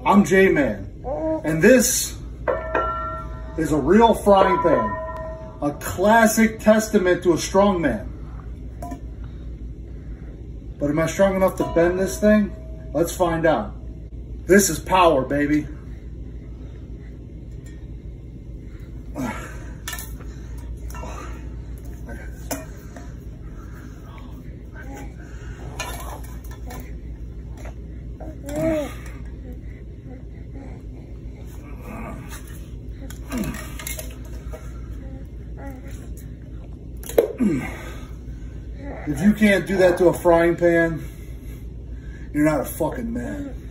I'm J-Man, and this is a real frying pan, a classic testament to a strong man. But am I strong enough to bend this thing? Let's find out. This is power, baby. If you can't do that to a frying pan, you're not a fucking man.